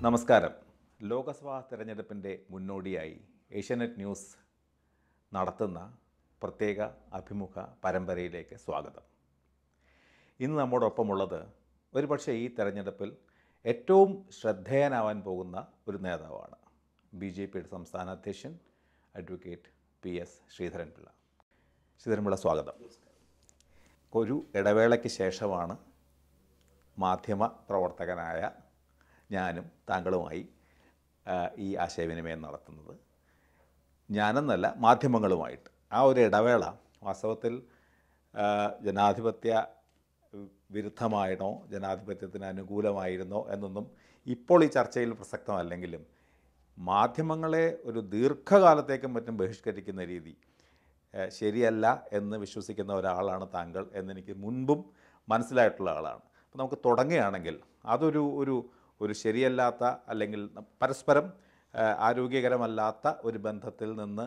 നമസ്കാരം. ലോക്സഭാ തെരഞ്ഞെടുപ്പിൻ്റെ മുന്നോടിയായി ഏഷ്യാനെറ്റ് ന്യൂസ് നടത്തുന്ന പ്രത്യേക അഭിമുഖ പരമ്പരയിലേക്ക് സ്വാഗതം. ഇന്ന് നമ്മോടൊപ്പമുള്ളത് ഒരുപക്ഷെ ഈ തെരഞ്ഞെടുപ്പിൽ ഏറ്റവും ശ്രദ്ധേയനാവാൻ പോകുന്ന ഒരു നേതാവാണ്. BJPയുടെ സംസ്ഥാന അധ്യക്ഷൻ അഡ്വക്കേറ്റ് PS ശ്രീധരൻപിള്ള. ശ്രീധരൻപിള്ള, സ്വാഗതം. ഒരു ഇടവേളയ്ക്ക് ശേഷമാണ് മാധ്യമ പ്രവർത്തകനായ ഞാനും താങ്കളുമായി ഈ ആശയവിനിമയം നടത്തുന്നത്. ഞാനെന്നല്ല, മാധ്യമങ്ങളുമായിട്ട്. ആ ഒരു ഇടവേള വാസ്തവത്തിൽ ജനാധിപത്യ വിരുദ്ധമായിരുന്നോ ജനാധിപത്യത്തിന് അനുകൂലമായിരുന്നോ എന്നൊന്നും ഇപ്പോൾ ഈ ചർച്ചയിൽ പ്രസക്തമല്ലെങ്കിലും മാധ്യമങ്ങളെ ഒരു ദീർഘകാലത്തേക്കും മറ്റും ബഹിഷ്കരിക്കുന്ന രീതി ശരിയല്ല എന്ന് വിശ്വസിക്കുന്ന ഒരാളാണ് താങ്കൾ എന്നെനിക്ക് മുൻപും മനസ്സിലായിട്ടുള്ള ആളാണ്. അപ്പോൾ നമുക്ക് തുടങ്ങുകയാണെങ്കിൽ ഒരു ശരിയല്ലാത്ത അല്ലെങ്കിൽ പരസ്പരം ആരോഗ്യകരമല്ലാത്ത ഒരു ബന്ധത്തിൽ നിന്ന്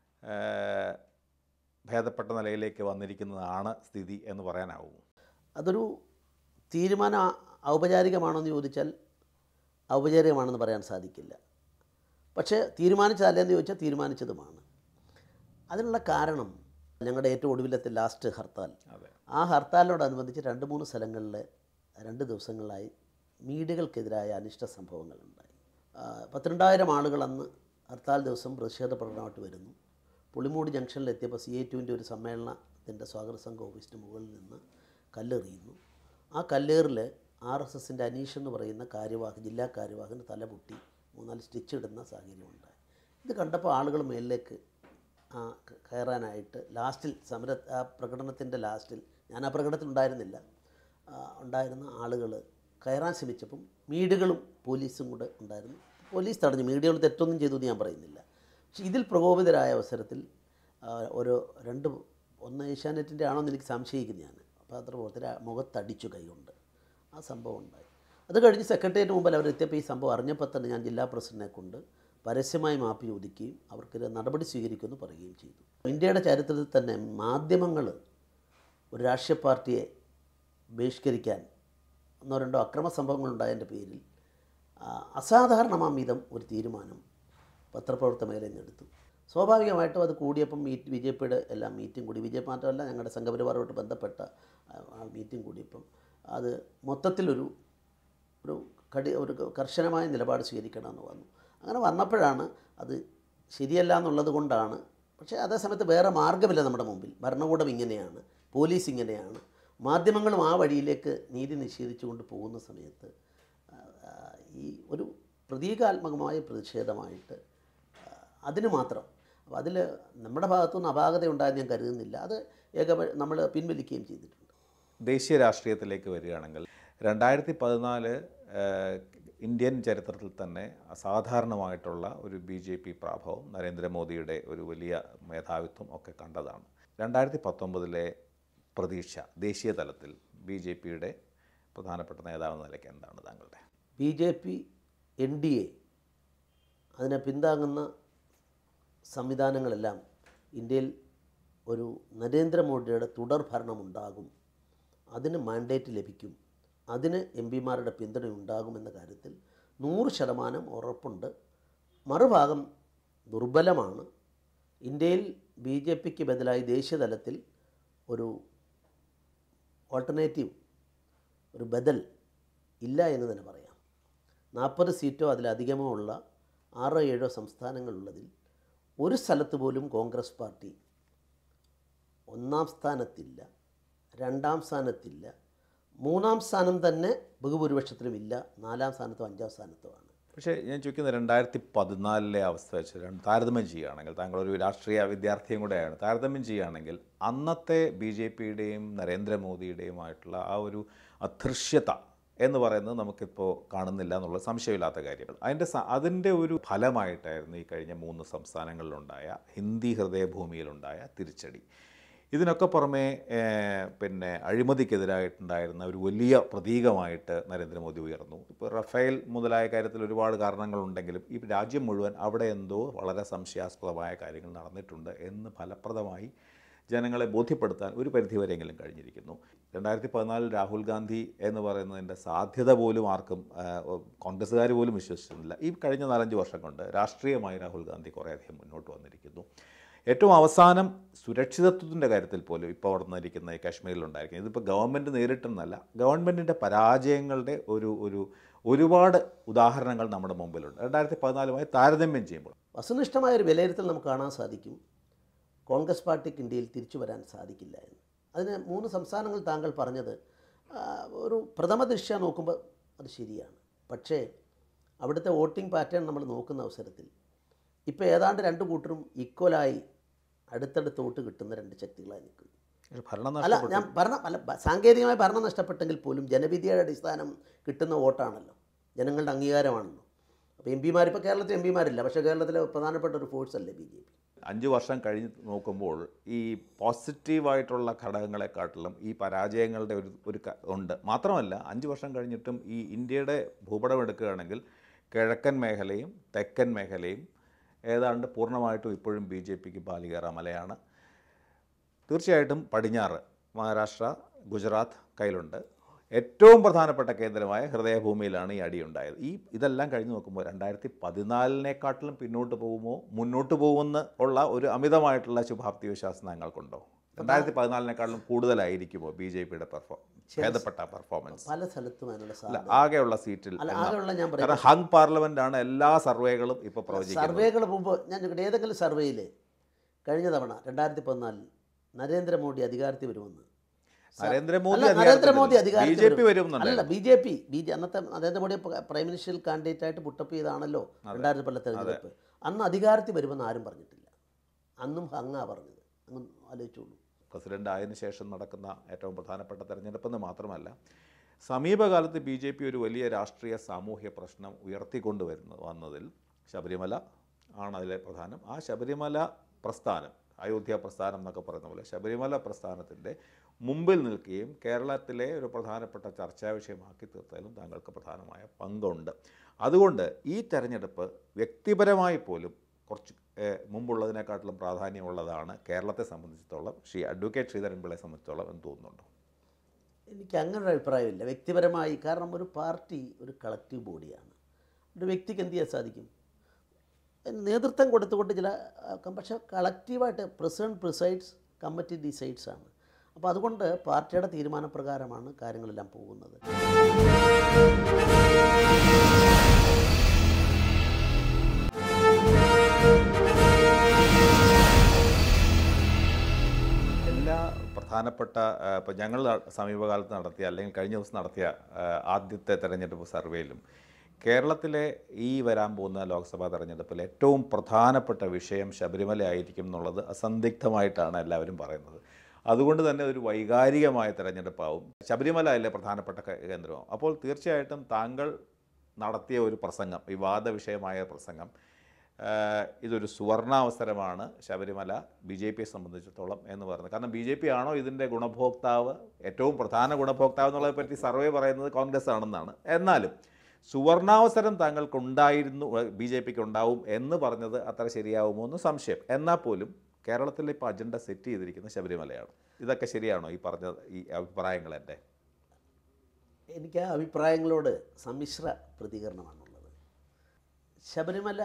ഭേദപ്പെട്ട നിലയിലേക്ക് വന്നിരിക്കുന്നതാണ് സ്ഥിതി എന്ന് പറയാനാവും. അതൊരു തീരുമാനം ഔപചാരികമാണോ എന്ന് ചോദിച്ചാൽ ഔപചാരികമാണെന്ന് പറയാൻ സാധിക്കില്ല. പക്ഷേ തീരുമാനിച്ചതല്ലെന്ന് ചോദിച്ചാൽ തീരുമാനിച്ചതുമാണ്. അതിനുള്ള കാരണം ഞങ്ങളുടെ ഏറ്റവും ഒടുവിലത്തെ ലാസ്റ്റ് ഹർത്താൽ. ആ ഹർത്താലിനോടനുബന്ധിച്ച് 2-3 സ്ഥലങ്ങളിൽ 2 ദിവസങ്ങളിലായി മീഡിയകൾക്കെതിരായ അനിഷ്ട സംഭവങ്ങളുണ്ടായി. 12,000 ആളുകൾ അന്ന് ഹർത്താൽ ദിവസം പ്രതിഷേധ പ്രകടനമായിട്ട് വരുന്നു. പുളിമൂട് ജംഗ്ഷനിലെത്തിയപ്പോൾ CA2-ൻ്റെ ഒരു സമ്മേളനത്തിൻ്റെ സ്വാഗത സംഘ ഓഫീസിന് മുകളിൽ നിന്ന് കല്ലെറിയുന്നു. ആ കല്ലേറിൽ RSSൻ്റെ അനീഷ് എന്ന് പറയുന്ന ജില്ലാ കാര്യവാഹന് തലപൊട്ടി 3-4 സ്റ്റിച്ച് ഇടുന്ന സാഹചര്യമുണ്ടായി. ഇത് കണ്ടപ്പോൾ ആളുകൾ മേലിലേക്ക് കയറാനായിട്ട് ലാസ്റ്റിൽ ആ പ്രകടനത്തിൻ്റെ ലാസ്റ്റിൽ, ഞാൻ ആ പ്രകടനത്തിൽ ഉണ്ടായിരുന്ന ആളുകൾ കയറാൻ ശ്രമിച്ചപ്പം മീഡിയകളും പോലീസും കൂടെ ഉണ്ടായിരുന്നു. പോലീസ് തടഞ്ഞു. മീഡിയകൾ തെറ്റൊന്നും ചെയ്തു എന്ന് ഞാൻ പറയുന്നില്ല. പക്ഷേ ഇതിൽ പ്രകോപിതരായ അവസരത്തിൽ ഒന്ന് ഏഷ്യാനെറ്റിൻ്റെ ആണോ എന്ന് എനിക്ക് സംശയിക്കുന്നു. ഞാൻ പത്രപ്രവർത്തകർ മുഖത്തടിച്ചു കൈകൊണ്ട്. ആ സംഭവം ഉണ്ടായി. അത് കഴിഞ്ഞ് സെക്രട്ടേറിയറ്റ് മുമ്പിൽ അവരെത്തിയപ്പോൾ ഈ സംഭവം അറിഞ്ഞപ്പോൾ തന്നെ ഞാൻ ജില്ലാ പ്രസിഡന്റിനെ കൊണ്ട് പരസ്യമായി മാപ്പ് ചോദിക്കുകയും അവർക്കൊരു നടപടി സ്വീകരിക്കുമെന്ന് പറയുകയും ചെയ്തു. ഇന്ത്യയുടെ ചരിത്രത്തിൽ തന്നെ മാധ്യമങ്ങൾ ഒരു രാഷ്ട്രീയ പാർട്ടിയെ ബഹിഷ്കരിക്കാൻ 1-2 അക്രമ സംഭവങ്ങളുണ്ടായതിൻ്റെ പേരിൽ അസാധാരണമാം വിധം ഒരു തീരുമാനം പത്രപ്രവർത്തക മേഖലയിൽ എടുത്തു. സ്വാഭാവികമായിട്ടും അത് കൂടിയപ്പം BJPയുടെ എല്ലാം മീറ്റിംഗ് കൂടി. BJP മാത്രമല്ല, ഞങ്ങളുടെ സംഘപരിവാറുമായിട്ട് ബന്ധപ്പെട്ട മീറ്റിംഗ് കൂടിയപ്പം അത് മൊത്തത്തിലൊരു കർശനമായ നിലപാട് സ്വീകരിക്കണമെന്ന് വന്നു. അങ്ങനെ വന്നപ്പോഴാണ് അത് ശരിയല്ല എന്നുള്ളത് കൊണ്ടാണ്. പക്ഷേ അതേസമയത്ത് വേറെ മാർഗ്ഗമില്ല നമ്മുടെ മുമ്പിൽ. ഭരണകൂടം ഇങ്ങനെയാണ്, പോലീസ് ഇങ്ങനെയാണ്, മാധ്യമങ്ങളും ആ വഴിയിലേക്ക് നീതി നിഷേധിച്ചുകൊണ്ട് പോകുന്ന സമയത്ത് ഈ ഒരു പ്രതീകാത്മകമായ പ്രതിഷേധമായിട്ട് അതിന് മാത്രം. അപ്പോൾ അതിൽ നമ്മുടെ ഭാഗത്തുനിന്ന് അപാകത ഉണ്ടായെന്ന് ഞാൻ കരുതുന്നില്ല. അത് നമ്മൾ പിൻവലിക്കുകയും ചെയ്തിട്ടുണ്ട്. ദേശീയ രാഷ്ട്രീയത്തിലേക്ക് വരികയാണെങ്കിൽ 2014 ഇന്ത്യൻ ചരിത്രത്തിൽ തന്നെ അസാധാരണമായിട്ടുള്ള ഒരു BJP പ്രാഭവം, നരേന്ദ്രമോദിയുടെ ഒരു വലിയ മേധാവിത്വം ഒക്കെ കണ്ടതാണ്. 2019 പ്രതീക്ഷ ദേശീയ തലത്തിൽ BJPയുടെ പ്രധാനപ്പെട്ട നേതാവെന്ന നിലയ്ക്ക് എന്താണ് താങ്കളുടെ? BJP NDA അതിനെ പിന്താങ്ങുന്ന സംവിധാനങ്ങളെല്ലാം ഇന്ത്യയിൽ ഒരു നരേന്ദ്രമോദിയുടെ തുടർ ഭരണമുണ്ടാകും, അതിന് മാൻഡേറ്റ് ലഭിക്കും, അതിന് MP-മാരുടെ പിന്തുണ ഉണ്ടാകുമെന്ന കാര്യത്തിൽ 100% ഉറപ്പുണ്ട്. മറുഭാഗം ദുർബലമാണ്. ഇന്ത്യയിൽ BJPക്ക് ബദലായി ദേശീയ തലത്തിൽ ഒരു ഓൾട്ടർനേറ്റീവ്, ഒരു ബദൽ ഇല്ല എന്ന് തന്നെ പറയാം. 40 സീറ്റോ അതിലധികമോ ഉള്ള 6-7 സംസ്ഥാനങ്ങളുള്ളതിൽ ഒരു സ്ഥലത്ത് പോലും കോൺഗ്രസ് പാർട്ടി 1-ാം സ്ഥാനത്തില്ല, 2-ാം സ്ഥാനത്തില്ല, 3-ാം സ്ഥാനം തന്നെ ബഹുഭൂരിപക്ഷത്തിലും ഇല്ല, 4-ാം സ്ഥാനത്തോ 5-ാം സ്ഥാനത്തോ ആണ്. പക്ഷേ ഞാൻ ചോദിക്കുന്നത് 2014 അവസ്ഥ വെച്ച് താരതമ്യം ചെയ്യുകയാണെങ്കിൽ, താങ്കളൊരു രാഷ്ട്രീയ വിദ്യാർത്ഥിയും കൂടെയാണ്, താരതമ്യം ചെയ്യുകയാണെങ്കിൽ അന്നത്തെ BJPയുടെയും നരേന്ദ്രമോദിയുടെയുമായിട്ടുള്ള ആ ഒരു അദൃശ്യത എന്ന് പറയുന്നത് നമുക്കിപ്പോൾ കാണുന്നില്ല എന്നുള്ള സംശയമില്ലാത്ത കാര്യങ്ങൾ. അതിൻ്റെ ഒരു ഫലമായിട്ടായിരുന്നു ഈ കഴിഞ്ഞ 3 സംസ്ഥാനങ്ങളിലുണ്ടായ ഹിന്ദി ഹൃദയഭൂമിയിലുണ്ടായ തിരിച്ചടി. ഇതിനൊക്കെ പുറമെ അഴിമതിക്കെതിരായിട്ടുണ്ടായിരുന്ന ഒരു വലിയ പ്രതീകമായിട്ട് നരേന്ദ്രമോദി ഉയർന്നു. ഇപ്പോൾ റഫേൽ മുതലായ കാര്യത്തിൽ ഒരുപാട് കാരണങ്ങളുണ്ടെങ്കിലും ഈ രാജ്യം മുഴുവൻ അവിടെ എന്തോ വളരെ സംശയാസ്പദമായ കാര്യങ്ങൾ നടന്നിട്ടുണ്ട് എന്ന് ഫലപ്രദമായി ജനങ്ങളെ ബോധ്യപ്പെടുത്താൻ ഒരു പരിധിവരെയെങ്കിലും കഴിഞ്ഞിരിക്കുന്നു. 2014 രാഹുൽ ഗാന്ധി എന്ന് പറയുന്നതിൻ്റെ സാധ്യത പോലും ആർക്കും കോൺഗ്രസ്സുകാർ പോലും വിശ്വസിച്ചിരുന്നില്ല. ഈ കഴിഞ്ഞ 4-5 വർഷം കൊണ്ട് രാഷ്ട്രീയമായി രാഹുൽ ഗാന്ധി കുറേയധികം മുന്നോട്ട് വന്നിരിക്കുന്നു. ഏറ്റവും അവസാനം സുരക്ഷിതത്വത്തിൻ്റെ കാര്യത്തിൽ പോലും ഇപ്പോൾ അവിടെ നിന്നിരിക്കുന്ന ഈ കാശ്മീരിലുണ്ടായിരിക്കുന്നത് ഇതിപ്പോൾ ഗവൺമെൻറ് നേരിട്ടെന്നല്ല, ഗവൺമെൻറ്റിൻ്റെ പരാജയങ്ങളുടെ ഒരുപാട് ഉദാഹരണങ്ങൾ നമ്മുടെ മുമ്പിലുണ്ട്. 2014 താരതമ്യം ചെയ്യുമ്പോൾ വസ്തുനിഷ്ഠമായൊരു വിലയിരുത്തൽ നമുക്ക് കാണാൻ സാധിക്കും. കോൺഗ്രസ് പാർട്ടിക്ക് ഇന്ത്യയിൽ തിരിച്ചു വരാൻ സാധിക്കില്ല എന്ന്. അതിന് 3 സംസ്ഥാനങ്ങൾ താങ്കൾ പറഞ്ഞത് ഒരു പ്രഥമ ദൃഷ്ട്യാ നോക്കുമ്പോൾ അത് ശരിയാണ്. പക്ഷേ അവിടുത്തെ വോട്ടിംഗ് പാറ്റേൺ നമ്മൾ നോക്കുന്ന അവസരത്തിൽ ഇപ്പോൾ ഏതാണ്ട് 2 കൂട്ടരും ഈക്വലായി അടുത്തടുത്ത് വോട്ട് കിട്ടുന്ന 2 ശക്തികളായി നിൽക്കുന്നു. അല്ല, ഞാൻ സാങ്കേതികമായി ഭരണം നഷ്ടപ്പെട്ടെങ്കിൽ പോലും ജനവിധിയുടെ അടിസ്ഥാനം കിട്ടുന്ന വോട്ടാണല്ലോ, ജനങ്ങളുടെ അംഗീകാരമാണല്ലോ. അപ്പോൾ എം പിമാർ, ഇപ്പോൾ കേരളത്തിൽ എം പിമാരില്ല, പക്ഷേ കേരളത്തിലെ പ്രധാനപ്പെട്ട ഒരു ഫോഴ്സ് അല്ലേ ബി ജെ പി. 5 വർഷം കഴിഞ്ഞ് നോക്കുമ്പോൾ ഈ പോസിറ്റീവായിട്ടുള്ള ഘടകങ്ങളെക്കാട്ടിലും ഈ പരാജയങ്ങളുടെ ഒരു ഉണ്ട്. മാത്രമല്ല 5 വർഷം കഴിഞ്ഞിട്ടും ഈ ഇന്ത്യയുടെ ഭൂപടം എടുക്കുകയാണെങ്കിൽ കിഴക്കൻ മേഖലയും തെക്കൻ മേഖലയും ഏതാണ്ട് പൂർണ്ണമായിട്ടും ഇപ്പോഴും ബി ജെ പിക്ക് ബാലികേറ മലയാണ്. തീർച്ചയായിട്ടും പടിഞ്ഞാറ് മഹാരാഷ്ട്ര, ഗുജറാത്ത് കയ്യിലുണ്ട്. ഏറ്റവും പ്രധാനപ്പെട്ട കേന്ദ്രമായ ഹൃദയഭൂമിയിലാണ് ഈ അടിയുണ്ടായത്. ഇതെല്ലാം കഴിഞ്ഞ് നോക്കുമ്പോൾ 2014 പിന്നോട്ട് പോകുമോ മുന്നോട്ട് പോകുമെന്ന് ഉള്ള ഒരു അമിതമായിട്ടുള്ള ശുഭാപ്തി വിശ്വാസം ഞങ്ങൾക്കുണ്ടോ? 2014 കൂടുതലായിരിക്കുമോ ബി ജെ പിയുടെ ഭേദപ്പെട്ട പെർഫോമൻസ്? പല സ്ഥലത്തും അതിനുള്ള ആകെയുള്ള സീറ്റിൽ കാരണം ഹങ് പാർലമെന്റാണ് എല്ലാ സർവേകളും ഇപ്പോൾ പ്രവചിക്കുന്നത്. സർവേകൾ മുമ്പ് ഞാൻ ഏതെങ്കിലും സർവേയിൽ കഴിഞ്ഞ തവണ 2014 നരേന്ദ്രമോദി അധികാരത്തിൽ വരുമെന്ന്, നരേന്ദ്രമോദി അധികാരത്തിൽ അല്ല ബി ജെ പി അന്നത്തെ നരേന്ദ്രമോദി പ്രൈം മിനിസ്റ്റർ കാൻഡിഡേറ്റ് ആയിട്ട് പുട്ടപ്പ് ചെയ്താണല്ലോ 2014 തെരഞ്ഞെടുപ്പ്. അന്ന് അധികാരത്തിൽ വരുമെന്ന് ആരും പറഞ്ഞിട്ടില്ല. അന്നും ഹങ്ങാ പറഞ്ഞത്. അങ്ങ് ആലോചിച്ചോളൂ. പ്രസിഡന്റ് ആയതിനു ശേഷം നടക്കുന്ന ഏറ്റവും പ്രധാനപ്പെട്ട തെരഞ്ഞെടുപ്പെന്ന് മാത്രമല്ല, സമീപകാലത്ത് ബി ജെ പി ഒരു വലിയ രാഷ്ട്രീയ സാമൂഹ്യ പ്രശ്നം വന്നതിൽ ശബരിമല ആണ് അതിലെ പ്രധാനം. ആ ശബരിമല പ്രസ്ഥാനം, അയോധ്യ പ്രസ്ഥാനം എന്നൊക്കെ പറയുന്ന പോലെ ശബരിമല പ്രസ്ഥാനത്തിൻ്റെ മുമ്പിൽ നിൽക്കുകയും കേരളത്തിലെ ഒരു പ്രധാനപ്പെട്ട ചർച്ചാ വിഷയമാക്കി തീർത്തതിലും താങ്കൾക്ക് പ്രധാനമായ പങ്കുണ്ട്. അതുകൊണ്ട് ഈ തെരഞ്ഞെടുപ്പ് വ്യക്തിപരമായി പോലും കുറച്ച് മുമ്പുള്ളതിനെക്കാട്ടിലും പ്രാധാന്യമുള്ളതാണ് കേരളത്തെ സംബന്ധിച്ചിടത്തോളം, അഡ്വക്കേറ്റ് ശ്രീധരൻപിള്ളയെ സംബന്ധിച്ചിടത്തോളം എന്ന് തോന്നുന്നുണ്ടോ? എനിക്ക് അങ്ങനൊരു അഭിപ്രായമില്ല വ്യക്തിപരമായി. കാരണം ഒരു പാർട്ടി ഒരു കളക്റ്റീവ് ബോഡിയാണ്. ഒരു വ്യക്തിക്ക് എന്ത് ചെയ്യാൻ സാധിക്കും? നേതൃത്വം കൊടുത്തുകൊണ്ട് പക്ഷേ കളക്റ്റീവായിട്ട് പ്രസിഡന്റ് പ്രിസൈഡ്സ്, കമ്മിറ്റി ഡിസൈഡ്സ് ആണ്. അപ്പോൾ അതുകൊണ്ട് പാർട്ടിയുടെ തീരുമാനപ്രകാരമാണ് കാര്യങ്ങളെല്ലാം പോകുന്നത്. എല്ലാ പ്രധാനപ്പെട്ട ഇപ്പോൾ ഞങ്ങൾ സമീപകാലത്ത് നടത്തിയ അല്ലെങ്കിൽ കഴിഞ്ഞ ദിവസം നടത്തിയ ആദ്യത്തെ തെരഞ്ഞെടുപ്പ് സർവേയിലും കേരളത്തിലെ ഈ വരാൻ പോകുന്ന ലോക്സഭാ തെരഞ്ഞെടുപ്പിൽ ഏറ്റവും പ്രധാനപ്പെട്ട വിഷയം ശബരിമല ആയിരിക്കും എന്നുള്ളത് അസന്ദിഗ്ധമായിട്ടാണ് എല്ലാവരും പറയുന്നത്. അതുകൊണ്ട് തന്നെ ഒരു വൈകാരികമായ തെരഞ്ഞെടുപ്പാവും. ശബരിമല അല്ലേ പ്രധാനപ്പെട്ട കേന്ദ്രമാവും. അപ്പോൾ തീർച്ചയായിട്ടും താങ്കൾ നടത്തിയ ഒരു പ്രസംഗം, വിവാദ വിഷയമായ പ്രസംഗം, ഇതൊരു സുവർണാവസരമാണ് ശബരിമല ബി ജെ പിയെ സംബന്ധിച്ചിടത്തോളം എന്ന് പറയുന്നത്. കാരണം ബി ജെ പി ആണോ ഇതിൻ്റെ ഗുണഭോക്താവ്, ഏറ്റവും പ്രധാന ഗുണഭോക്താവ് എന്നുള്ളതിനെ പറ്റി സർവേ പറയുന്നത് കോൺഗ്രസ് ആണെന്നാണ്. എന്നാലും സുവർണാവസരം താങ്കൾക്കുണ്ടായിരുന്നു, ബി ജെ പിക്ക് ഉണ്ടാവും എന്ന് പറഞ്ഞത് അത്ര ശരിയാവുമോ എന്ന് സംശയം. എന്നാൽ പോലും കേരളത്തിൽ ഇപ്പോൾ അജണ്ട സെറ്റ് ചെയ്തിരിക്കുന്ന ശബരിമലയാണ്. ഇതൊക്കെ ശരിയാണോ ഈ പറഞ്ഞ ഈ അഭിപ്രായങ്ങൾ? എനിക്ക് ആ അഭിപ്രായങ്ങളോട് സമ്മിശ്ര പ്രതികരണമാണുള്ളത്. ശബരിമല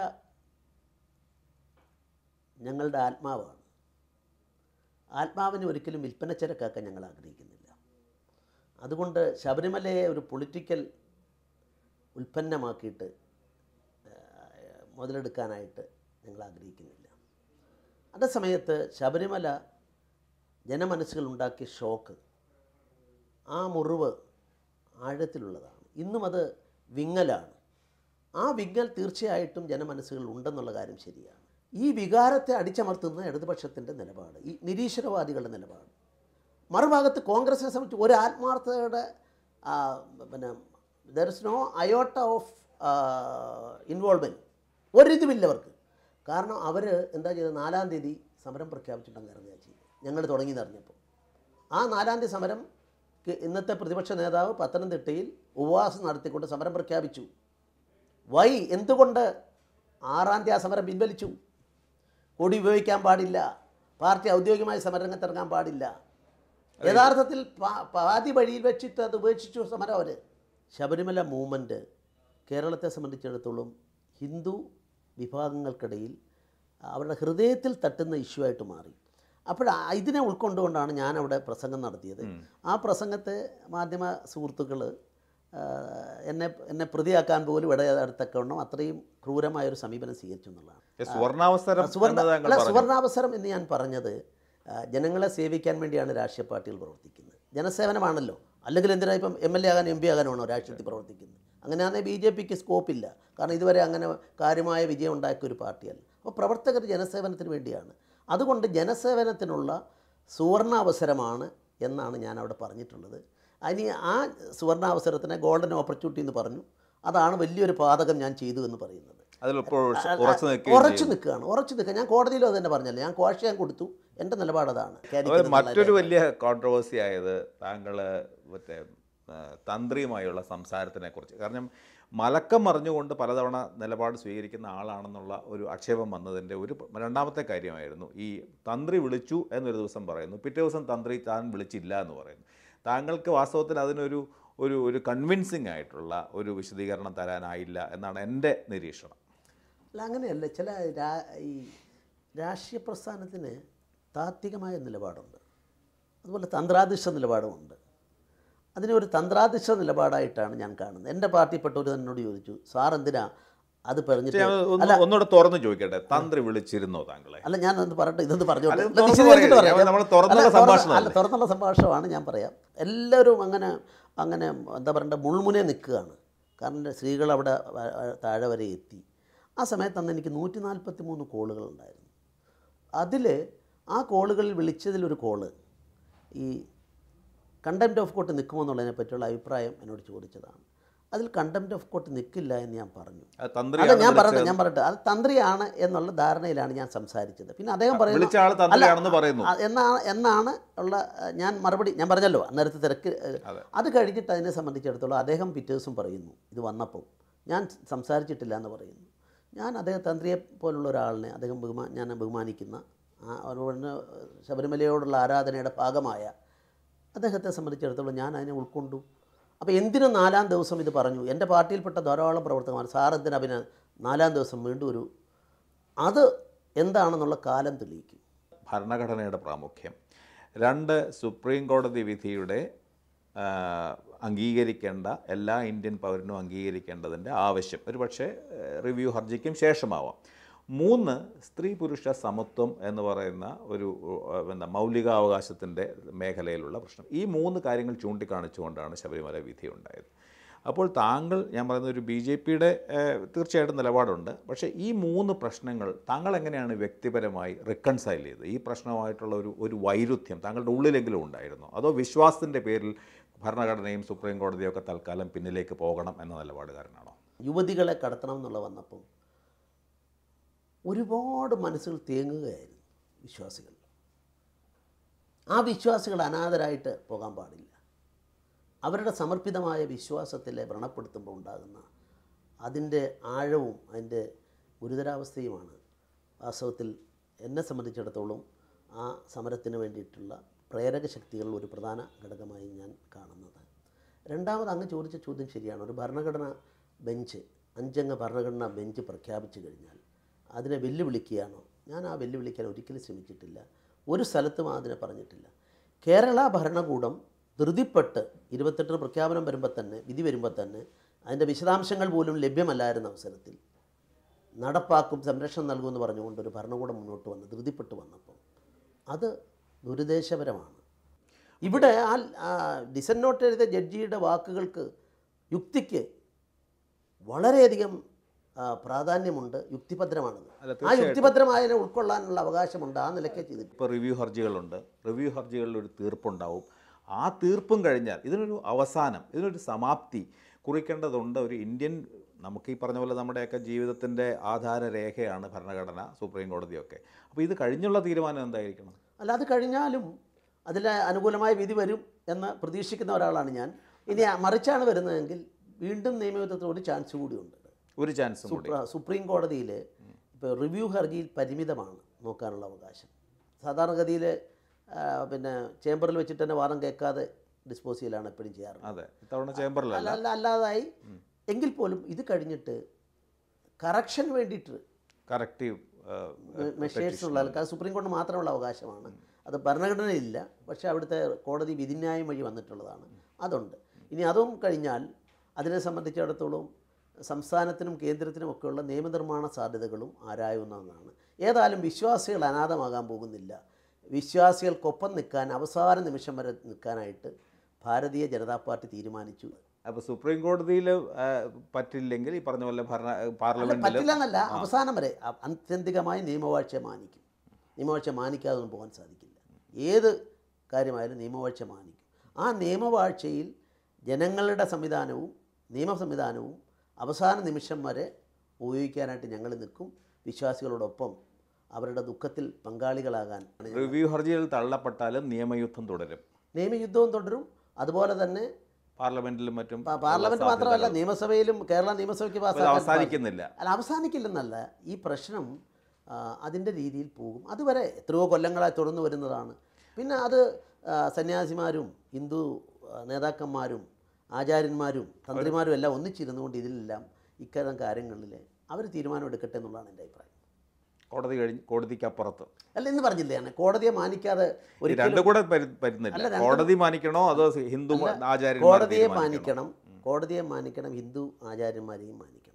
ഞങ്ങളുടെ ആത്മാവാണ്. ആത്മാവിനെ ഒരിക്കലും വിൽപ്പനച്ചരക്കാക്കാൻ ഞങ്ങൾ ആഗ്രഹിക്കുന്നില്ല. അതുകൊണ്ട് ശബരിമലയെ ഒരു പൊളിറ്റിക്കൽ ഉൽപ്പന്നമാക്കിയിട്ട് മുതലെടുക്കാനായിട്ട് ഞങ്ങൾ ആഗ്രഹിക്കുന്നില്ല. അതേസമയത്ത് ശബരിമല ജനമനസ്സുകൾ ഉണ്ടാക്കിയ ഷോക്ക്, ആ മുറിവ് ആഴത്തിലുള്ളതാണ്. ഇന്നും അത് വിങ്ങലാണ്. ആ വിങ്ങൽ തീർച്ചയായിട്ടും ജനമനസ്സുകൾ ഉണ്ടെന്നുള്ള കാര്യം ശരിയാണ്. ഈ വികാരത്തെ അടിച്ചമർത്തുന്ന ഇടതുപക്ഷത്തിൻ്റെ നിലപാട്, ഈ നിരീശ്വരവാദികളുടെ നിലപാട്. മറുഭാഗത്ത് കോൺഗ്രസിനെ സംബന്ധിച്ച് ഒരു ആത്മാർത്ഥതയുടെ there is no iota of involvement, ഒരിതുമില്ല അവർക്ക്. കാരണം അവർ എന്താ ചെയ്തത്, 4-ാം തീയതി സമരം പ്രഖ്യാപിച്ചിട്ടുണ്ടെന്ന് ഇറങ്ങുകയാണ് ചെയ്തത്. ഞങ്ങൾ തുടങ്ങിയെന്നറിഞ്ഞപ്പോൾ ആ 4-ാം തീയതി സമരം ഇന്നത്തെ പ്രതിപക്ഷ നേതാവ് പത്തനംതിട്ടയിൽ ഉപവാസം നടത്തിക്കൊണ്ട് സമരം പ്രഖ്യാപിച്ചു. എന്തുകൊണ്ട് 6-ാം തീയതി ആ സമരം പിൻവലിച്ചു? കൊടി ഉപയോഗിക്കാൻ പാടില്ല, പാർട്ടി ഔദ്യോഗികമായി സമരരംഗത്തിറങ്ങാൻ പാടില്ല. യഥാർത്ഥത്തിൽ പാതി വഴിയിൽ വെച്ചിട്ട് അത് ഉപേക്ഷിച്ചു സമരം അവർ. ശബരിമല മൂവ്മെൻറ്റ് കേരളത്തെ സംബന്ധിച്ചിടത്തോളം ഹിന്ദു വിഭാഗങ്ങൾക്കിടയിൽ അവരുടെ ഹൃദയത്തിൽ തട്ടുന്ന ഇഷ്യൂ ആയിട്ട് മാറി. അപ്പോൾ ഇതിനെ ഉൾക്കൊണ്ടുകൊണ്ടാണ് ഞാനവിടെ പ്രസംഗം നടത്തിയത്. ആ പ്രസംഗത്തെ മാധ്യമ സുഹൃത്തുക്കൾ എന്നെ പ്രതിയാക്കാൻ പോലും ഇടയാത്തക്കവണ്ണം അത്രയും ക്രൂരമായൊരു സമീപനം സ്വീകരിച്ചു എന്നുള്ളതാണ്. സുവർണാവസരം എന്ന് ഞാൻ പറഞ്ഞത് ജനങ്ങളെ സേവിക്കാൻ വേണ്ടിയാണ് രാഷ്ട്രീയ പാർട്ടികൾ പ്രവർത്തിക്കുന്നത്. ജനസേവനമാണല്ലോ. അല്ലെങ്കിൽ എന്തിനാ ഇപ്പം MLA ആകാൻ MP ആകാനാണോ രാഷ്ട്രീയത്തിൽ പ്രവർത്തിക്കുന്നത്? അങ്ങനെയാണെങ്കിൽ BJPക്ക് സ്കോപ്പില്ല. കാരണം ഇതുവരെ അങ്ങനെ കാര്യമായ വിജയം ഉണ്ടാക്കിയ ഒരു പാർട്ടിയല്ല. അപ്പോൾ പ്രവർത്തകർ ജനസേവനത്തിന് വേണ്ടിയാണ്. അതുകൊണ്ട് ജനസേവനത്തിനുള്ള സുവർണാവസരമാണ് എന്നാണ് ഞാൻ അവിടെ പറഞ്ഞിട്ടുള്ളത്. ഇനി ആ സുവർണാവസരത്തിനെ ഗോൾഡൻ ഓപ്പർച്യൂണിറ്റി എന്ന് പറഞ്ഞു. അതാണ് വലിയൊരു പാതകം ഞാൻ ചെയ്തു എന്ന് പറയുന്നത്. ഉറച്ചു നിൽക്കുക. ഞാൻ കോടതിയിലും അത് തന്നെ പറഞ്ഞല്ലോ. ഞാൻ കോഴ്സ് കൊടുത്തു. എൻ്റെ നിലപാടതാണ്. മറ്റൊരു വലിയ കോൺട്രവേഴ്സി ആയത് താങ്കൾ മറ്റേ തന്ത്രിയുമായുള്ള സംസാരത്തിനെ കുറിച്ച്. കാരണം മലക്കം മറിഞ്ഞുകൊണ്ട് പലതവണ നിലപാട് സ്വീകരിക്കുന്ന ആളാണെന്നുള്ള ഒരു ആക്ഷേപം വന്നതിൻ്റെ ഒരു രണ്ടാമത്തെ കാര്യമായിരുന്നു ഈ തന്ത്രി വിളിച്ചു എന്നൊരു ദിവസം പറയുന്നു, പിറ്റേ ദിവസം തന്ത്രി താൻ വിളിച്ചില്ല എന്ന് പറയുന്നു. താങ്കൾക്ക് വാസ്തവത്തിൽ അതിനൊരു ഒരു ഒരു കൺവിൻസിങ് ആയിട്ടുള്ള ഒരു വിശദീകരണം തരാനായില്ല എന്നാണ് എൻ്റെ നിരീക്ഷണം. അല്ല, അങ്ങനെയല്ല. ചില ഈ രാഷ്ട്രീയ പ്രസ്ഥാനത്തിന് താത്വികമായ നിലപാടുണ്ട്, അതുപോലെ തന്ത്രാധിഷ്ഠ നിലപാടുമുണ്ട്. അതിനെ ഒരു തന്ത്രാധിഷ്ഠ നിലപാടായിട്ടാണ് ഞാൻ കാണുന്നത്. എൻ്റെ പാർട്ടിപ്പെട്ടവർ എന്നോട് ചോദിച്ചു, സാർ എന്തിനാ അത് പറഞ്ഞിട്ട് ഒന്നുകൂടെ തുറന്ന് ചോദിക്കട്ടെ, തന്ത്രി വിളിച്ചിരുന്നോ താങ്കളെ? അല്ല, ഞാൻ ഒന്ന് പറയട്ടെ, ഇതൊന്ന് പറഞ്ഞോട്ടെ. തുറന്നുള്ള സംഭാഷണമാണ്, ഞാൻ പറയാം. എല്ലാവരും അങ്ങനെ എന്താ പറയണ്ട, മുൾമുനെ നിൽക്കുകയാണ്. കാരണം സ്ത്രീകൾ അവിടെ താഴെ വരെ എത്തി. ആ സമയത്ത് അന്ന് എനിക്ക് 143 കോളുകളുണ്ടായിരുന്നു. അതിൽ ആ കോളുകളിൽ വിളിച്ചതിലൊരു കോള് ഈ കണ്ടംപ്റ്റ് ഓഫ് കോർട്ട് നിൽക്കുമോ എന്നുള്ളതിനെ പറ്റിയുള്ള അഭിപ്രായം എന്നോട് ചോദിച്ചതാണ്. അതിൽ കണ്ടംപ്റ്റ് ഓഫ് കോർട്ട് നിൽക്കില്ല എന്ന് ഞാൻ പറഞ്ഞു. അത് ഞാൻ പറയട്ടെ, അത് തന്ത്രിയാണ് എന്നുള്ള ധാരണയിലാണ് ഞാൻ സംസാരിച്ചത്. പിന്നെ അദ്ദേഹം പറയുന്നു എന്നാണ് ഉള്ള ഞാൻ മറുപടി ഞാൻ പറഞ്ഞല്ലോ അന്നേരത്തെ തിരക്ക്. അത് കഴിഞ്ഞിട്ട് അതിനെ സംബന്ധിച്ചിടത്തോളം അദ്ദേഹം പിറ്റേ ദിവസം പറയുന്നു, ഇത് വന്നപ്പോൾ ഞാൻ സംസാരിച്ചിട്ടില്ല എന്ന് പറയുന്നു. ഞാൻ അദ്ദേഹം തന്ത്രിയെ പോലുള്ള ഒരാളിനെ ഞാൻ ബഹുമാനിക്കുന്ന അതുപോലെ ശബരിമലയോടുള്ള ആരാധനയുടെ ഭാഗമായ അദ്ദേഹത്തെ സംബന്ധിച്ചിടത്തോളം ഞാൻ അതിനെ ഉൾക്കൊണ്ടു. അപ്പോൾ എന്തിനു 4-ാം ദിവസം ഇത് പറഞ്ഞു? എൻ്റെ പാർട്ടിയിൽപ്പെട്ട ധാരാളം പ്രവർത്തകന്മാർ, സാർ എന്തിനാ പിന്നെ 4-ാം ദിവസം വീണ്ടും ഒരു അത് എന്താണെന്നുള്ള കാലം തെളിയിക്കും. ഭരണഘടനയുടെ പ്രാമുഖ്യം, 2 സുപ്രീം കോടതി വിധിയുടെ അംഗീകരിക്കേണ്ട എല്ലാ ഇന്ത്യൻ പൗരനും അംഗീകരിക്കേണ്ടതിൻ്റെ ആവശ്യം ഒരു പക്ഷേ റിവ്യൂ ഹർജിക്കും ശേഷമാവാം. 3 സ്ത്രീ പുരുഷ സമത്വം എന്ന് പറയുന്ന ഒരു മൗലികാവകാശത്തിൻ്റെ മേഖലയിലുള്ള പ്രശ്നം. ഈ 3 കാര്യങ്ങൾ ചൂണ്ടിക്കാണിച്ചുകൊണ്ടാണ് ശബരിമല വിധി ഉണ്ടായത്. അപ്പോൾ താങ്കൾ, ഞാൻ പറയുന്ന ഒരു BJPയുടെ തീർച്ചയായിട്ടും നിലപാടുണ്ട്. പക്ഷേ ഈ 3 പ്രശ്നങ്ങൾ താങ്കൾ എങ്ങനെയാണ് വ്യക്തിപരമായി റിക്കൺസൈൽ ചെയ്തത്? ഈ പ്രശ്നമായിട്ടുള്ള ഒരു വൈരുദ്ധ്യം താങ്കളുടെ ഉള്ളിലെങ്കിലും ഉണ്ടായിരുന്നോ? അതോ വിശ്വാസത്തിൻ്റെ പേരിൽ ഭരണഘടനയും സുപ്രീം കോടതിയും ഒക്കെ തൽക്കാലം പിന്നിലേക്ക് പോകണം എന്ന നിലപാടുകാരനാണോ? യുവതികളെ കടത്തണം എന്നുള്ള വന്നപ്പം ഒരുപാട് മനസ്സുകൾ തേങ്ങുകയായിരുന്നു വിശ്വാസികൾ. ആ വിശ്വാസികൾ അനാഥരായിട്ട് പോകാൻ പാടില്ല. അവരുടെ സമർപ്പിതമായ വിശ്വാസത്തിലെ വ്രണപ്പെടുത്തുമ്പോൾ ഉണ്ടാകുന്ന അതിൻ്റെ ആഴവും അതിൻ്റെ ഗുരുതരാവസ്ഥയുമാണ് വാസ്തവത്തിൽ എന്നെ സംബന്ധിച്ചിടത്തോളം ആ സമരത്തിന് വേണ്ടിയിട്ടുള്ള പ്രേരക ശക്തികളിൽ ഒരു പ്രധാന ഘടകമായി ഞാൻ കാണുന്നത്. രണ്ടാമത് അങ്ങ് ചോദിച്ച ചോദ്യം ശരിയാണ്. ഒരു ഭരണഘടനാ ബെഞ്ച്, 5 അംഗ ഭരണഘടനാ ബെഞ്ച് പ്രഖ്യാപിച്ചു കഴിഞ്ഞാൽ അതിനെ വെല്ലുവിളിക്കുകയാണോ? ഞാൻ ആ വെല്ലുവിളിക്കാൻ ഒരിക്കലും ശ്രമിച്ചിട്ടില്ല. ഒരു സ്ഥലത്തും അതിനെ പറഞ്ഞിട്ടില്ല. കേരള ഭരണകൂടം ധൃതിപ്പെട്ട് 28 പ്രഖ്യാപനം വരുമ്പോൾ തന്നെ, വിധി വരുമ്പോൾ തന്നെ അതിൻ്റെ വിശദാംശങ്ങൾ പോലും ലഭ്യമല്ലായിരുന്ന അവസരത്തിൽ നടപ്പാക്കും, സംരക്ഷണം നൽകുമെന്ന് പറഞ്ഞുകൊണ്ട് ഒരു ഭരണകൂടം മുന്നോട്ട് വന്ന് ധൃതിപ്പെട്ട് വന്നപ്പോൾ അത് ദുരുദ്ദേശപരമാണ്. ഇവിടെ ആ ഡിസന്റ് നോട്ട് എഴുതിയ ജഡ്ജിയുടെ വാക്കുകൾക്ക്, യുക്തിക്ക് വളരെയധികം പ്രാധാന്യമുണ്ട്. യുക്തിഭദ്രമാണത്. ആ യുക്തിഭദ്രമായതിനെ ഉൾക്കൊള്ളാനുള്ള അവകാശമുണ്ട്. ആ നിലയ്ക്ക് ചെയ്തിട്ട് ഇപ്പോൾ റിവ്യൂ ഹർജികളുണ്ട്. റിവ്യൂ ഹർജികളിൽ ഒരു തീർപ്പുണ്ടാവും. ആ തീർപ്പും കഴിഞ്ഞാൽ ഇതിനൊരു അവസാനം, ഇതിനൊരു സമാപ്തി കുറിക്കേണ്ടതുണ്ട്. ഒരു ഇന്ത്യൻ, നമുക്ക് ഈ പറഞ്ഞ പോലെ നമ്മുടെയൊക്കെ ജീവിതത്തിൻ്റെ ആധാരരേഖയാണ് ഭരണഘടന, സുപ്രീം കോടതിയൊക്കെ. അപ്പോൾ ഇത് കഴിഞ്ഞുള്ള തീരുമാനം എന്തായിരിക്കണം? അല്ല, അത് കഴിഞ്ഞാലും അതിൽ അനുകൂലമായ വിധി വരും എന്ന് പ്രതീക്ഷിക്കുന്ന ഒരാളാണ് ഞാൻ. ഇനി മറിച്ചാണ് വരുന്നതെങ്കിൽ വീണ്ടും നിയമയുദ്ധത്തിൽ ഒരു ചാൻസ് കൂടിയുണ്ട്. ഒരു ചാൻസ് സുപ്രീം കോടതിയിൽ ഇപ്പോൾ റിവ്യൂ ഹർജിയിൽ പരിമിതമാണ് നോക്കാനുള്ള അവകാശം. സാധാരണഗതിയിൽ പിന്നെ ചേംബറിൽ വെച്ചിട്ട് തന്നെ വാദം കേൾക്കാതെ ഡിസ്പോസ് ചെയ്യലാണ് എപ്പോഴും ചെയ്യാറ്. അതെ, ഇത്തവണ ചേംബറിലല്ല. അല്ലാതായി എങ്കിൽ പോലും ഇത് കഴിഞ്ഞിട്ട് കറക്ഷൻ വേണ്ടിയിട്ട് കറക്റ്റീവ് മെഷേഴ്സുള്ള സുപ്രീം കോടതി മാത്രമുള്ള അവകാശമാണ്. അത് ഭരണഘടനയില്ല, പക്ഷേ അവിടുത്തെ കോടതി വിധിന്യായം വഴി വന്നിട്ടുള്ളതാണ്. അതുണ്ട്. ഇനി അതും കഴിഞ്ഞാൽ അതിനെ സംബന്ധിച്ചിടത്തോളം സംസ്ഥാനത്തിനും കേന്ദ്രത്തിനും ഒക്കെയുള്ള നിയമനിർമ്മാണ സാധ്യതകളും ആരായുന്നതാണ്. ഏതായാലും വിശ്വാസികൾ അനാഥമാകാൻ പോകുന്നില്ല. വിശ്വാസികൾക്കൊപ്പം നിൽക്കാൻ അവസാന നിമിഷം വരെ നിൽക്കാനായിട്ട് ഭാരതീയ ജനതാ പാർട്ടി തീരുമാനിച്ചു. അപ്പോൾ സുപ്രീം കോടതിയിൽ പറ്റില്ലെങ്കിൽ ഈ പറഞ്ഞ പോലെ പാർലമെന്റിൽ പറ്റില്ല എന്നല്ല, അവസാനം വരെ ആത്യന്തികമായി നിയമവാഴ്ച മാനിക്കും. നിയമവാഴ്ച മാനിക്കാതെ ഒന്നും പോകാൻ സാധിക്കില്ല. ഏത് കാര്യമായാലും നിയമവാഴ്ച മാനിക്കും. ആ നിയമവാഴ്ചയിൽ ജനങ്ങളുടെ സംവിധാനവും നിയമ സംവിധാനവും അവസാന നിമിഷം വരെ ഉപയോഗിക്കാനായിട്ട് ഞങ്ങൾ നിൽക്കും. വിശ്വാസികളോടൊപ്പം അവരുടെ ദുഃഖത്തിൽ പങ്കാളികളാകാൻ. റിവ്യൂ ഹർജികൾ തള്ളപ്പെട്ടാലും നിയമയുദ്ധം തുടരും. നിയമയുദ്ധവും തുടരും. അതുപോലെ തന്നെ പാർലമെന്റിലും മറ്റും. പാർലമെന്റ് മാത്രമല്ല, നിയമസഭയിലും കേരള നിയമസഭയ്ക്ക് അവസാനിക്കുന്നില്ല. അല്ല, അവസാനിക്കില്ലെന്നല്ല, ഈ പ്രശ്നം അതിൻ്റെ രീതിയിൽ പോകും. അതുവരെ എത്രയോ കൊല്ലങ്ങളായി തുടർന്നു വരുന്നതാണ്. പിന്നെ അത് സന്യാസിമാരും ഹിന്ദു നേതാക്കന്മാരും ആചാര്യന്മാരും തന്ത്രിമാരും എല്ലാം ഒന്നിച്ചിരുന്നുകൊണ്ട് ഇതിലെല്ലാം ഇത്തരം കാര്യങ്ങളിൽ അവർ തീരുമാനം എടുക്കട്ടെ എന്നുള്ളതാണ് എൻ്റെ അഭിപ്രായം. കോടതിക്കപ്പുറത്ത് അല്ല, എന്ന് പറഞ്ഞില്ലേ ഞാൻ കോടതിയെ മാനിക്കാതെ രണ്ടും കൂടെ വരുന്നില്ല. കോടതി മാനിക്കണോ അതോ ഹിന്ദു ആചാര്യന്മാർ? കോടതിയെ മാനിക്കണം, കോടതിയെ മാനിക്കണം, ഹിന്ദു ആചാര്യന്മാരെയും മാനിക്കണം.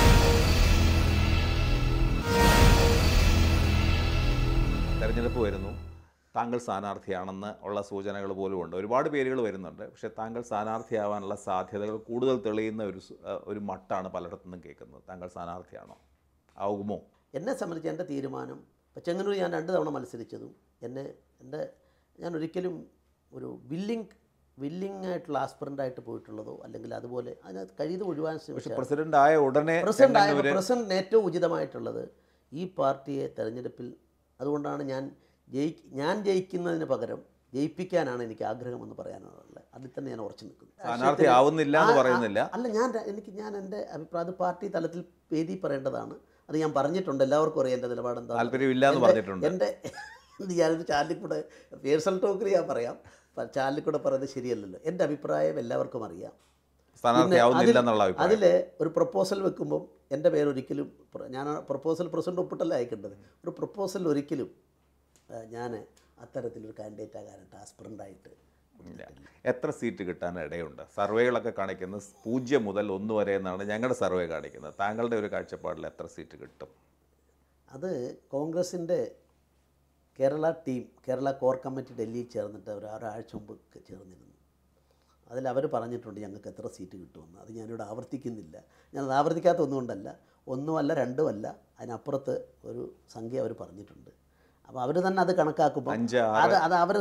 തെരഞ്ഞെടുപ്പ് വരുന്നു. താങ്കൾ സ്ഥാനാർത്ഥിയാണെന്ന് ഉള്ള സൂചനകൾ പോലും ഉണ്ട്. ഒരുപാട് പേരുകൾ വരുന്നുണ്ട്. പക്ഷേ താങ്കൾ സ്ഥാനാർത്ഥിയാവാനുള്ള സാധ്യതകൾ കൂടുതൽ തെളിയുന്ന ഒരു മട്ടാണ് പലയിടത്തുനിന്നും കേൾക്കുന്നത്. താങ്കൾ സ്ഥാനാർത്ഥിയാണോ, ആകുമോ? എന്നെ സംബന്ധിച്ച് എൻ്റെ തീരുമാനം, ഇപ്പോൾ ചെങ്ങന്നൂർ ഞാൻ 2 തവണ മത്സരിച്ചതും ഞാൻ ഒരിക്കലും ഒരു വില്ലിംഗ് ആയിട്ടുള്ള ആസ്പിറൻ്റായിട്ട് പോയിട്ടുള്ളതോ അല്ലെങ്കിൽ അതുപോലെ അതിനകത്ത് കഴിയുന്ന ഒഴിവാൻ ശ്രമിച്ചു. പ്രസിഡന്റ് ഏറ്റവും ഉചിതമായിട്ടുള്ളത് ഈ പാർട്ടിയെ തെരഞ്ഞെടുപ്പിൽ, അതുകൊണ്ടാണ് ഞാൻ ജയിക്കുന്നതിന് പകരം ജയിപ്പിക്കാനാണ് എനിക്ക് ആഗ്രഹമെന്ന് പറയാനുള്ളത്. അതിൽ തന്നെ ഞാൻ ഉറച്ചു നിൽക്കുന്നു. അല്ല, ഞാൻ എൻ്റെ അഭിപ്രായം അത് പാർട്ടി തലത്തിൽ വേദി പറയേണ്ടതാണ്. അത് ഞാൻ പറഞ്ഞിട്ടുണ്ട്, എല്ലാവർക്കും അറിയാം എൻ്റെ നിലപാടെന്താ. ഞാനൊരു ചാനലിൽ കൂടെ പേഴ്സണൽ ടോക്കിൽ ഞാൻ പറയാം, ചാനലിൽ കൂടെ പറയുന്നത് ശരിയല്ലല്ലോ. എൻ്റെ അഭിപ്രായം എല്ലാവർക്കും അറിയാം. അതിൽ ഒരു പ്രപ്പോസൽ വെക്കുമ്പം എൻ്റെ പേരൊരിക്കലും, ഞാൻ പ്രപ്പോസൽ പ്രസിഡന്റ് ഒപ്പിട്ടല്ല അയക്കേണ്ടത്. ഒരു പ്രപ്പോസൽ ഒരിക്കലും ഞാൻ അത്തരത്തിലൊരു കാൻഡിഡേറ്റ് ആകാനായിട്ട് ആസ്പിറൻ്റായിട്ട്. എത്ര സീറ്റ് കിട്ടാൻ ഇടയുണ്ട്? സർവേകളൊക്കെ കാണിക്കുന്നത് 0 മുതൽ 1 വരെ എന്നാണ് ഞങ്ങളുടെ സർവേ കാണിക്കുന്നത്. താങ്കളുടെ ഒരു കാഴ്ചപ്പാടിൽ എത്ര സീറ്റ് കിട്ടും? അത് കോൺഗ്രസിൻ്റെ കേരള കോർ കമ്മിറ്റി ഡൽഹിയിൽ ചേർന്നിട്ട് ഒരാഴ്ച മുമ്പ് ചേർന്നിരുന്നു. അതിലവർ പറഞ്ഞിട്ടുണ്ട് ഞങ്ങൾക്ക് എത്ര സീറ്റ് കിട്ടുമെന്ന്. അത് ഞാനിവിടെ ആവർത്തിക്കുന്നില്ല. ഞാനത് ആവർത്തിക്കാത്ത ഒന്നുകൊണ്ടല്ല, 1 അല്ല 2 അല്ല, അതിനപ്പുറത്ത് ഒരു സംഖ്യ അവർ പറഞ്ഞിട്ടുണ്ട്. അപ്പോൾ അവർ തന്നെ അത് കണക്കാക്കുമ്പോൾ അത് അവരെ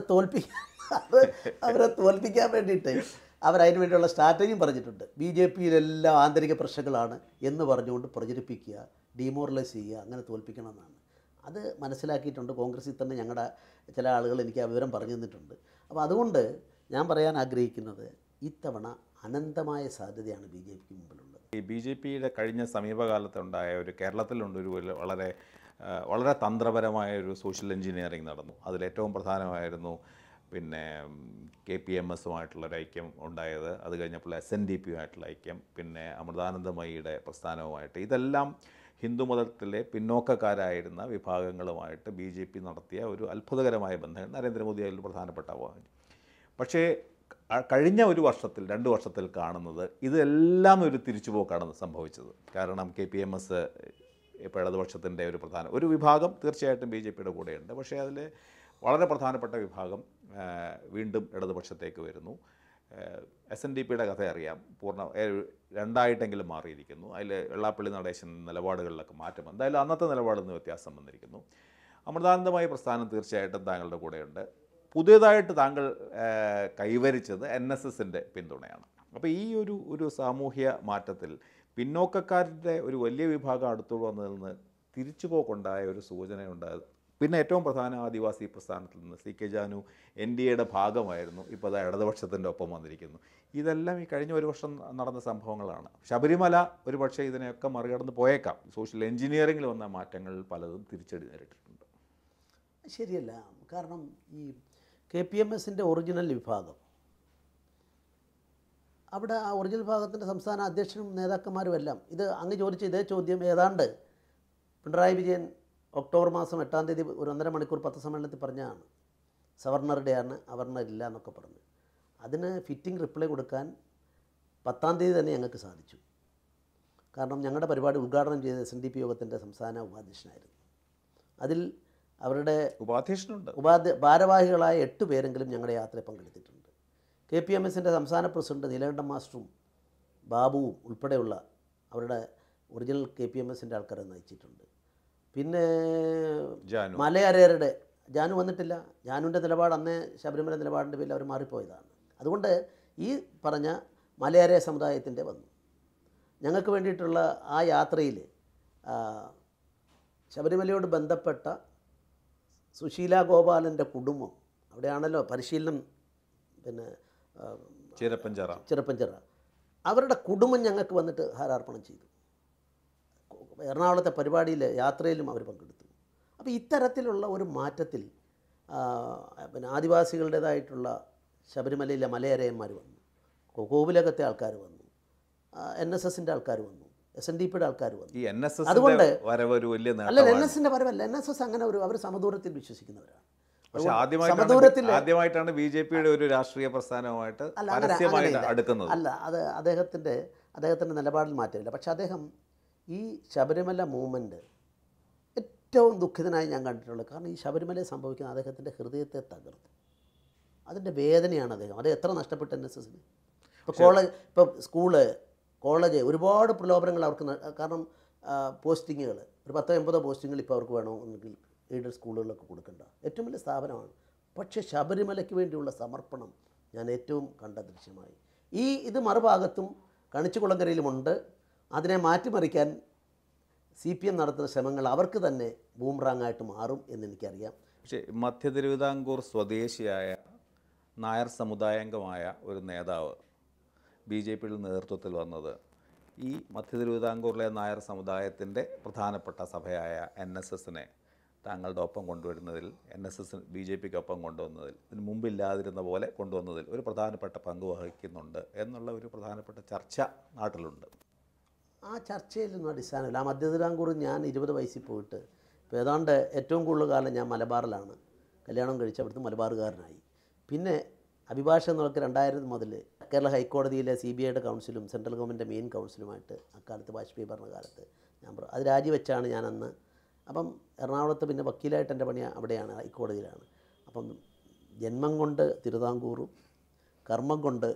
തോൽപ്പിക്കാൻ വേണ്ടിയിട്ട് അവരതിന് വേണ്ടിയുള്ള സ്ട്രാറ്റജിയും പറഞ്ഞിട്ടുണ്ട്. BJPയിലെല്ലാം ആന്തരിക പ്രശ്നങ്ങളാണ് എന്ന് പറഞ്ഞുകൊണ്ട് പ്രചരിപ്പിക്കുക, ഡീമോറലൈസ് ചെയ്യുക, അങ്ങനെ തോൽപ്പിക്കണമെന്നാണ്. അത് മനസ്സിലാക്കിയിട്ടുണ്ട്. കോൺഗ്രസിൽ തന്നെ ഞങ്ങളുടെ ചില ആളുകൾ എനിക്ക് ആ വിവരം പറഞ്ഞു തന്നിട്ടുണ്ട്. അപ്പോൾ അതുകൊണ്ട് ഞാൻ പറയാൻ ആഗ്രഹിക്കുന്നത് ഇത്തവണ അനന്തമായ സാധ്യതയാണ് BJPക്ക് മുമ്പിലുള്ളത്. ഈ BJPയുടെ കഴിഞ്ഞ സമീപകാലത്തുണ്ടായ കേരളത്തിലുണ്ട് ഒരു വളരെ തന്ത്രപരമായ ഒരു സോഷ്യൽ എഞ്ചിനീയറിംഗ് നടന്നു. അതിലേറ്റവും പ്രധാനമായിരുന്നു പിന്നെ KPMSുമായിട്ടുള്ളൊരു ഐക്യം ഉണ്ടായത്. അത് കഴിഞ്ഞപ്പോൾ SNDPയുമായിട്ടുള്ള ഐക്യം, പിന്നെ അമൃതാനന്ദമയിയുടെ പ്രസ്ഥാനവുമായിട്ട്. ഇതെല്ലാം ഹിന്ദുമതത്തിലെ പിന്നോക്കക്കാരായിരുന്ന വിഭാഗങ്ങളുമായിട്ട് BJP നടത്തിയ ഒരു അത്ഭുതകരമായ ബന്ധം. നരേന്ദ്രമോദി അതിൽ പ്രധാനപ്പെട്ട ആവാൻ. പക്ഷേ കഴിഞ്ഞ 2 വർഷത്തിൽ കാണുന്നത് ഇതെല്ലാം ഒരു തിരിച്ചുപോക്കാണ് സംഭവിച്ചത്. കാരണം KPMS ഇപ്പോൾ ഇടതുപക്ഷത്തിൻ്റെ ഒരു വിഭാഗം തീർച്ചയായിട്ടും BJPയുടെ കൂടെയുണ്ട്. പക്ഷേ അതിൽ വളരെ പ്രധാനപ്പെട്ട വിഭാഗം വീണ്ടും ഇടതുപക്ഷത്തേക്ക് വരുന്നു. SNDPയുടെ കഥ അറിയാം, രണ്ടായിട്ടെങ്കിലും മാറിയിരിക്കുന്നു. അതിൽ വെള്ളാപ്പള്ളി നടേശൻ നിലപാടുകളിലൊക്കെ മാറ്റം, എന്തായാലും അന്നത്തെ നിലപാടിൽ നിന്ന് വ്യത്യാസം വന്നിരിക്കുന്നു. അമൃതാനന്ദമയി പ്രസ്ഥാനം തീർച്ചയായിട്ടും താങ്കളുടെ കൂടെയുണ്ട്. പുതിയതായിട്ട് താങ്കൾ കൈവരിച്ചത് NSSൻ്റെ പിന്തുണയാണ്. അപ്പോൾ ഈ ഒരു സാമൂഹ്യ മാറ്റത്തിൽ പിന്നോക്കക്കാരുടെ ഒരു വലിയ വിഭാഗം അടുത്തോട് വന്നതിൽ നിന്ന് തിരിച്ചുപോക്കുണ്ടായ ഒരു സൂചനയുണ്ടായത്. പിന്നെ ഏറ്റവും പ്രധാന ആദിവാസി പ്രസ്ഥാനത്തിൽ നിന്ന് CK ജാനു NDAയുടെ ഭാഗമായിരുന്നു. ഇപ്പോൾ അത് ഇടതുപക്ഷത്തിൻ്റെ ഒപ്പം വന്നിരിക്കുന്നു. ഇതെല്ലാം ഈ കഴിഞ്ഞ 1 വർഷം നടന്ന സംഭവങ്ങളാണ്. ശബരിമല ഒരു പക്ഷേ ഇതിനെയൊക്കെ മറികടന്ന് പോയേക്കാം. സോഷ്യൽ എഞ്ചിനീയറിംഗിൽ വന്ന മാറ്റങ്ങൾ പലതും തിരിച്ചടി നേരിട്ടിട്ടുണ്ട്. ശരിയല്ല. കാരണം ഈ KPMSൻ്റെ ഒറിജിനൽ വിഭാഗം, അവിടെ ആ ഒറിജിനൽ വിഭാഗത്തിൻ്റെ സംസ്ഥാന അധ്യക്ഷനും നേതാക്കന്മാരും എല്ലാം ഇത് അങ്ങ് ചോദിച്ച ഇതേ ചോദ്യം ഏതാണ്ട് പിണറായി വിജയൻ ഒക്ടോബർ മാസം 8-ാം തീയതി ഒരു 1.5 മണിക്കൂർ പത്രസമ്മേളനത്തിൽ പറഞ്ഞതാണ്. സവർണറുടെയാണ്, അവർണറില്ല എന്നൊക്കെ പറഞ്ഞു. അതിന് ഫിറ്റിംഗ് റിപ്ലൈ കൊടുക്കാൻ 10-ാം തീയതി തന്നെ ഞങ്ങൾക്ക് സാധിച്ചു. കാരണം ഞങ്ങളുടെ പരിപാടി ഉദ്ഘാടനം ചെയ്ത SNDP യോഗത്തിൻ്റെ സംസ്ഥാന ഉപാധ്യക്ഷനായിരുന്നു. അതിൽ അവരുടെ ഉപാധ്യക്ഷനുണ്ട്, ഭാരവാഹികളായ 8 പേരെങ്കിലും ഞങ്ങളുടെ യാത്രയിൽ പങ്കെടുത്തിട്ടുണ്ട്. KPMSൻ്റെ സംസ്ഥാന പ്രസിഡന്റ് നീലകണ്ഠൻ മാസ്റ്ററും ബാബുവും ഉൾപ്പെടെയുള്ള അവരുടെ ഒറിജിനൽ KPMSൻ്റെ ആൾക്കാരെ നയിച്ചിട്ടുണ്ട്. പിന്നെ മലയരയരുടെ ജാനു വന്നിട്ടില്ല. ജാനുവിൻ്റെ നിലപാട് അന്നേ ശബരിമല നിലപാടിൻ്റെ പേരിൽ അവർ മാറിപ്പോയതാണ്. അതുകൊണ്ട് ഈ പറഞ്ഞ മലയരയ സമുദായത്തിൻ്റെ വന്നു. ഞങ്ങൾക്ക് വേണ്ടിയിട്ടുള്ള ആ യാത്രയിൽ ശബരിമലയോട് ബന്ധപ്പെട്ട സുശീല ഗോപാലൻ്റെ കുടുംബം, അവിടെയാണല്ലോ പരിശീലനം, പിന്നെ ചിറപ്പഞ്ചിറ, അവരുടെ കുടുംബം ഞങ്ങൾക്ക് വന്നിട്ട് ഹാരാർപ്പണം ചെയ്തു. എറണാകുളത്തെ പരിപാടിയിൽ യാത്രയിലും അവർ പങ്കെടുത്തു. അപ്പോൾ ഇത്തരത്തിലുള്ള ഒരു മാറ്റത്തിൽ പിന്നെ ആദിവാസികളുടേതായിട്ടുള്ള ശബരിമലയിലെ മലയരയന്മാർ വന്നു, കോവിലകത്തെ ആൾക്കാർ വന്നു, NSSൻ്റെ ആൾക്കാർ വന്നു, SNDPയുടെ ആൾക്കാർ വന്നു. അതുകൊണ്ട് അല്ല, NSSൻ്റെ വരവല്ല, NSS അങ്ങനെ അവർ സമദൂരത്തിൽ വിശ്വസിക്കുന്നവരാണ്. പക്ഷേ ആദ്യമായിട്ടാണ് BJPയുടെ ഒരു രാഷ്ട്രീയ പ്രസ്ഥാനവുമായിട്ട് അടുക്കുന്നത്. അല്ല, അത് അദ്ദേഹത്തിൻ്റെ നിലപാടിൽ മാറ്റമില്ല. പക്ഷേ അദ്ദേഹം ഈ ശബരിമല മൂവ്മെൻറ്റ് ഏറ്റവും ദുഃഖിതനായി ഞാൻ കണ്ടിട്ടുള്ളത്. കാരണം ഈ ശബരിമലയിൽ സംഭവിക്കുന്ന അദ്ദേഹത്തിൻ്റെ ഹൃദയത്തെ തകർത്തു. അതിൻ്റെ വേദനയാണ് അദ്ദേഹം എത്ര നഷ്ടപ്പെട്ട NSSന്. ഇപ്പോൾ സ്കൂള്, കോളേജ്, ഒരുപാട് പ്രലോഭനങ്ങൾ അവർക്ക്. കാരണം പോസ്റ്റിങ്ങുകൾ ഒരു 10-80 പോസ്റ്റിങ്ങുകൾ ഇപ്പോൾ അവർക്ക് വേണമെങ്കിൽ എയ്ഡഡ് സ്കൂളുകളിലൊക്കെ കൊടുക്കേണ്ട ഏറ്റവും വലിയ സ്ഥാപനമാണ്. പക്ഷേ ശബരിമലയ്ക്ക് വേണ്ടിയുള്ള സമർപ്പണം ഞാൻ ഏറ്റവും കണ്ട ദൃശ്യമായി. ഇത് മറുഭാഗത്തും കണിച്ചുകുളങ്കരയിലുമുണ്ട്. അതിനെ മാറ്റിമറിക്കാൻ CPM നടത്തുന്ന ശ്രമങ്ങൾ അവർക്ക് തന്നെ ബൂമറാങ്ങായിട്ട് മാറും എന്നെനിക്കറിയാം. പക്ഷേ മധ്യ തിരുവിതാംകൂർ സ്വദേശിയായ നായർ സമുദായാംഗമായ ഒരു നേതാവ് BJPയുടെ നേതൃത്വത്തിൽ വന്നത് ഈ മധ്യ തിരുവിതാംകൂറിലെ നായർ സമുദായത്തിൻ്റെ പ്രധാനപ്പെട്ട സഭയായ NSSനെ താങ്കളുടെ ഒപ്പം കൊണ്ടുവരുന്നതിൽ, NSS BJPക്കൊപ്പം കൊണ്ടുവന്നതിൽ, ഇതിന് മുമ്പില്ലാതിരുന്ന പോലെ കൊണ്ടുവന്നതിൽ ഒരു പ്രധാനപ്പെട്ട പങ്ക് വഹിക്കുന്നുണ്ട് എന്നുള്ള ഒരു പ്രധാനപ്പെട്ട ചർച്ച നാട്ടിലുണ്ട്. ആ ചർച്ചയിലൊന്നും അടിസ്ഥാനമില്ല. ആ മധ്യ തിരുവിതാംകൂർ ഞാൻ 20 വയസ്സിൽ പോയിട്ട് ഇപ്പോൾ ഏതാണ്ട് ഏറ്റവും കൂടുതൽ കാലം ഞാൻ മലബാറിലാണ് കല്യാണം കഴിച്ച് അവിടുത്തെ മലബാറുകാരനായി. പിന്നെ അഭിഭാഷകൻ എന്നൊക്കെ 2000 മുതൽ കേരള ഹൈക്കോടതിയിലെ CBIയുടെ കൗൺസിലും സെൻട്രൽ ഗവൺമെൻറ്റിൻ്റെ മെയിൻ കൗൺസിലുമായിട്ട് അക്കാലത്ത് വാജ്പേയി ഭരണകാലത്ത് അത് രാജിവെച്ചാണ് ഞാനന്ന്. അപ്പം എറണാകുളത്ത് പിന്നെ വക്കീലായിട്ട് എൻ്റെ പണി അവിടെയാണ്, ഹൈക്കോടതിയിലാണ്. അപ്പം ജന്മം കൊണ്ട് തിരുവിതാംകൂറും കർമ്മം കൊണ്ട്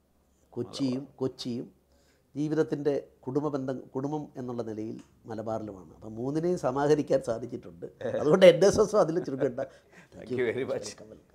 കൊച്ചിയും ജീവിതത്തിൻ്റെ കുടുംബം എന്നുള്ള നിലയിൽ മലബാറിലുമാണ്. അപ്പം മൂന്നിനെയും സമാഹരിക്കാൻ സാധിച്ചിട്ടുണ്ട്. അതുകൊണ്ട് NSS അതിൽ ചുരുക്കണ്ട. Thank you very much.